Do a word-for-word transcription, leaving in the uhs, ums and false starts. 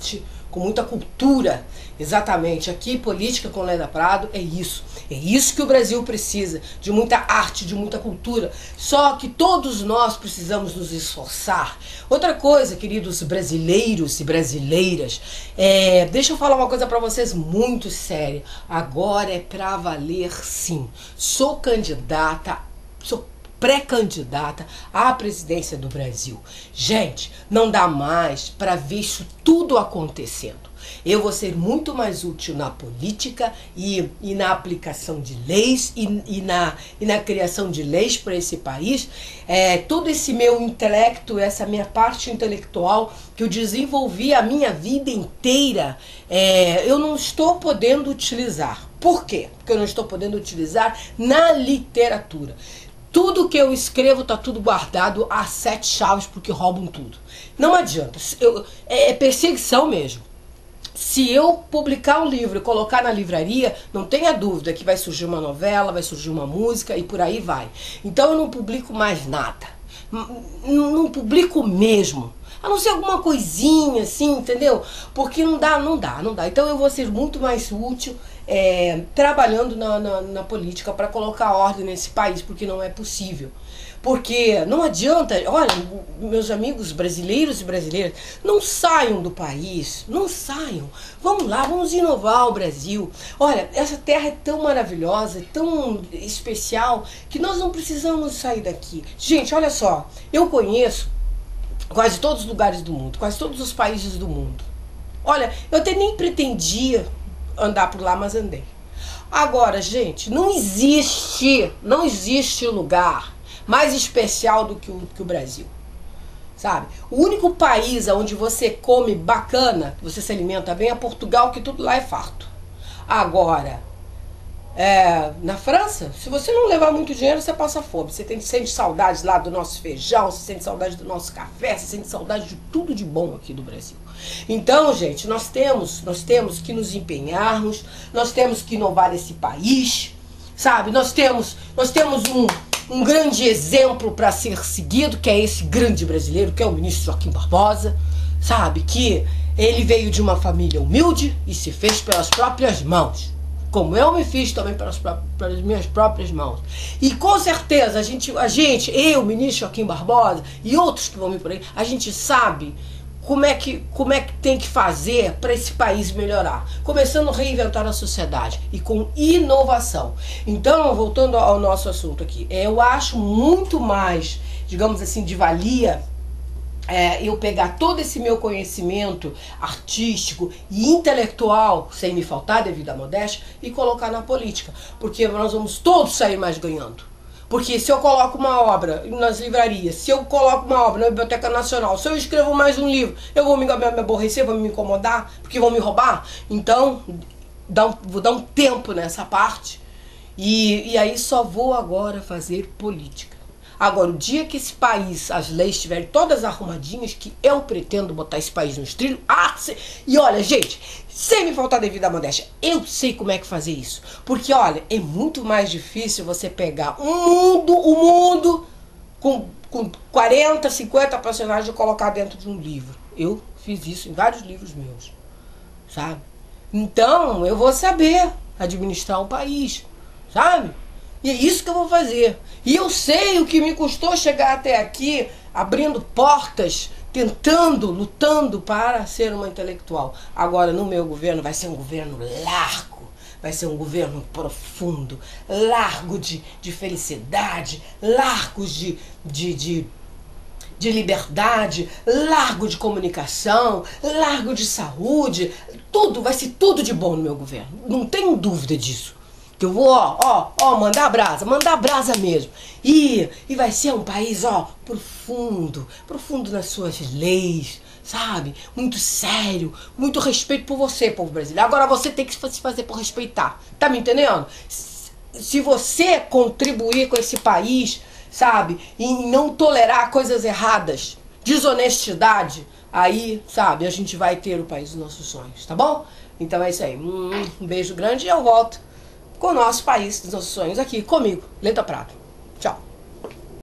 arte, com muita cultura. Exatamente, aqui Política com Leda Prado é isso. É isso que o Brasil precisa, de muita arte, de muita cultura. Só que todos nós precisamos nos esforçar. Outra coisa, queridos brasileiros e brasileiras, é, deixa eu falar uma coisa para vocês muito séria. Agora é pra valer, sim. Sou candidata, sou pré-candidata à presidência do Brasil. Gente, não dá mais para ver isso tudo acontecendo. Eu vou ser muito mais útil na política e, e na aplicação de leis e, e, na, e na criação de leis para esse país. É, todo esse meu intelecto, essa minha parte intelectual que eu desenvolvi a minha vida inteira, é, eu não estou podendo utilizar. Por quê? Porque eu não estou podendo utilizar na literatura. Tudo que eu escrevo tá tudo guardado a sete chaves porque roubam tudo. Não adianta, eu, é, é perseguição mesmo. Se eu publicar um livro e colocar na livraria, não tenha dúvida que vai surgir uma novela, vai surgir uma música e por aí vai. Então eu não publico mais nada. Não, não publico mesmo. A não ser alguma coisinha assim, entendeu? Porque não dá, não dá, não dá. Então eu vou ser muito mais útil é, trabalhando na, na, na política para colocar ordem nesse país, porque não é possível. Porque não adianta, olha, meus amigos brasileiros e brasileiras, não saiam do país, não saiam. Vamos lá, vamos inovar o Brasil. Olha, essa terra é tão maravilhosa, tão especial, que nós não precisamos sair daqui. Gente, olha só, eu conheço quase todos os lugares do mundo, quase todos os países do mundo. Olha, eu até nem pretendia andar por lá, mas andei. Agora, gente, não existe, não existe lugar mais especial do que o, que o Brasil, sabe? O único país onde você come bacana, você se alimenta bem, é Portugal, que tudo lá é farto. Agora, é, na França, se você não levar muito dinheiro, você passa fome. Você tem, sente saudades lá do nosso feijão, você sente saudade do nosso café, você sente saudade de tudo de bom aqui do Brasil. Então, gente, nós temos, nós temos que nos empenharmos, nós temos que inovar esse país, sabe? Nós temos, nós temos um, um grande exemplo para ser seguido, que é esse grande brasileiro, que é o ministro Joaquim Barbosa, sabe? Que ele veio de uma família humilde e se fez pelas próprias mãos. Como eu me fiz também pelas, pelas minhas próprias mãos. E com certeza, a gente, a gente, eu, o ministro Joaquim Barbosa e outros que vão vir por aí, a gente sabe como é que, como é que tem que fazer para esse país melhorar. Começando a reinventar a sociedade e com inovação. Então, voltando ao nosso assunto aqui, eu acho muito mais, digamos assim, de valia É, eu pegar todo esse meu conhecimento artístico e intelectual, sem me faltar devido à modéstia, e colocar na política. Porque nós vamos todos sair mais ganhando. Porque se eu coloco uma obra nas livrarias, se eu coloco uma obra na Biblioteca Nacional, se eu escrevo mais um livro, eu vou me, me aborrecer, vou me incomodar, porque vão me roubar. Então, dá um, vou dar um tempo nessa parte. E, e aí só vou agora fazer política. Agora, o dia que esse país, as leis estiverem todas arrumadinhas, que eu pretendo botar esse país nos trilhos, ah, se... e olha, gente, sem me faltar devido à modéstia, eu sei como é que fazer isso. Porque, olha, é muito mais difícil você pegar um mundo, o um mundo, com, com quarenta, cinquenta personagens e colocar dentro de um livro. Eu fiz isso em vários livros meus, sabe? Então, eu vou saber administrar um país, sabe? E é isso que eu vou fazer. E eu sei o que me custou chegar até aqui, abrindo portas, tentando, lutando para ser uma intelectual. Agora, no meu governo, vai ser um governo largo, vai ser um governo profundo, largo de, de felicidade, largo de, de, de, de liberdade, largo de comunicação, largo de saúde. Tudo, vai ser tudo de bom no meu governo. Não tenho dúvida disso. Que eu vou, ó, ó, ó, mandar brasa, mandar brasa mesmo. E, e vai ser um país, ó, profundo, profundo nas suas leis, sabe? Muito sério, muito respeito por você, povo brasileiro. Agora você tem que se fazer por respeitar, tá me entendendo? Se você contribuir com esse país, sabe, e não tolerar coisas erradas, desonestidade, aí, sabe, a gente vai ter o país dos nossos sonhos, tá bom? Então é isso aí, um beijo grande e eu volto com o nosso país dos nossos sonhos aqui comigo, Leda Prado. Tchau.